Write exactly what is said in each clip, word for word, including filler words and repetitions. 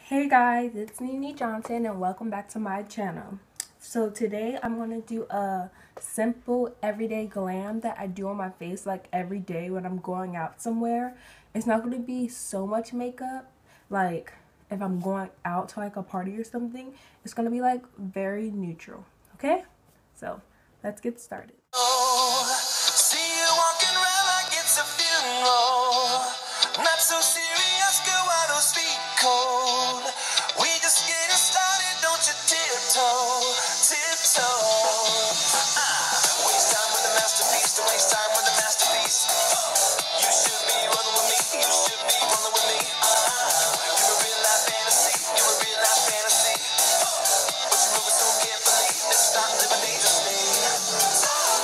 Hey guys, it's Nene Johnson and welcome back to my channel. So today I'm going to do a simple everyday glam that I do on my face like every day when I'm going out somewhere. It's not going to be so much makeup, like if I'm going out to like a party or something, it's going to be like very neutral, okay? So let's get started. Oh, see you walking around like it's a funeral. Not so serious, girl, why those feet cold? We just getting started, don't you tiptoe, tiptoe. Ah, waste time with a masterpiece, don't waste time with a masterpiece. You should be running with me, you should be running with me. Ah, you're a real life fantasy, you're a real life fantasy. But you're moving so carefully, let's start living dangerously.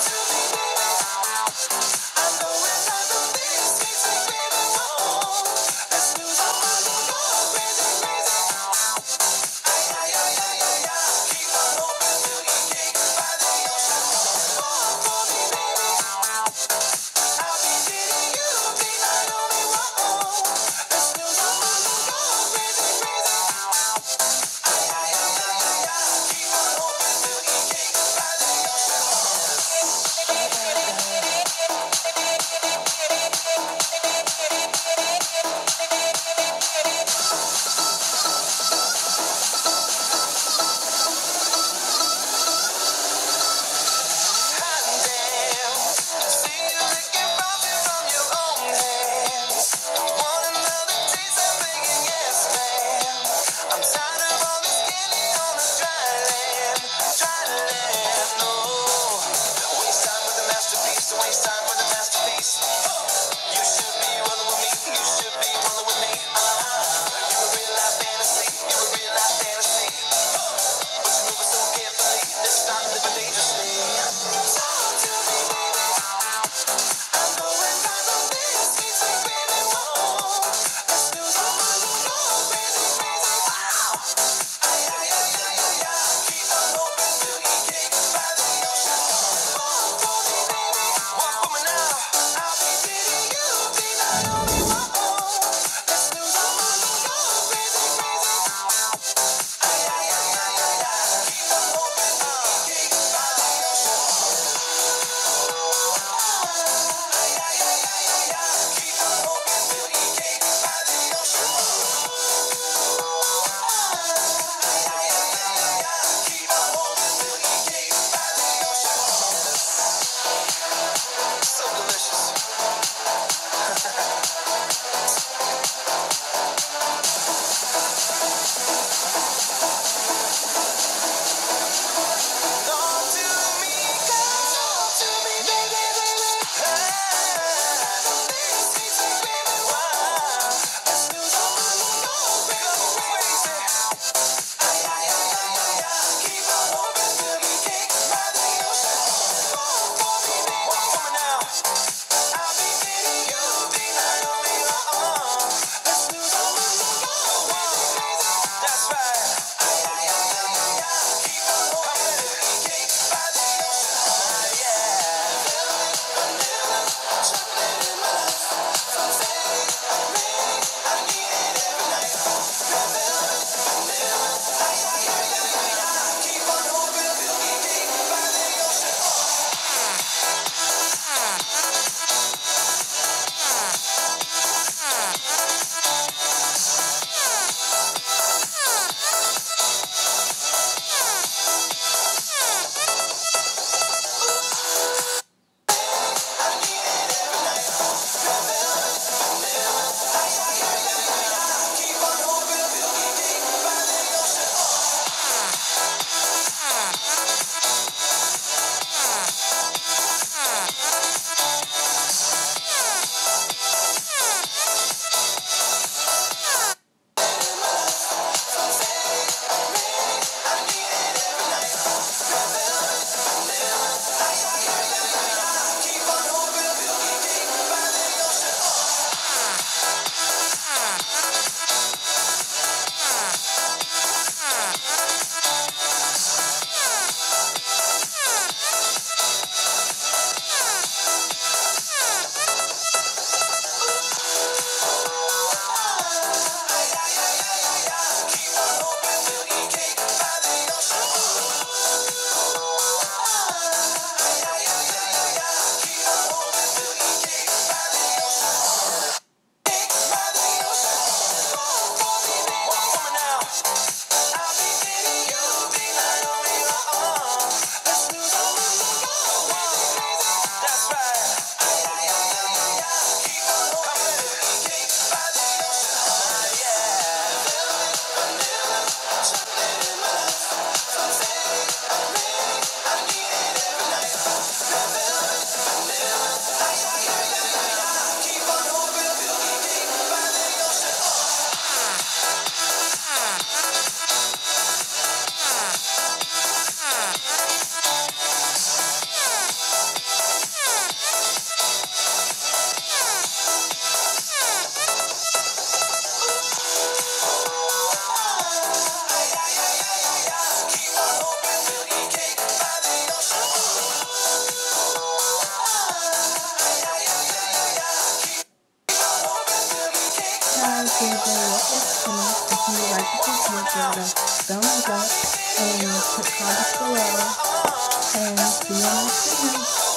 Guys, the video is finished. If you like this video, give it a thumbs up and put comments below. And see you next time.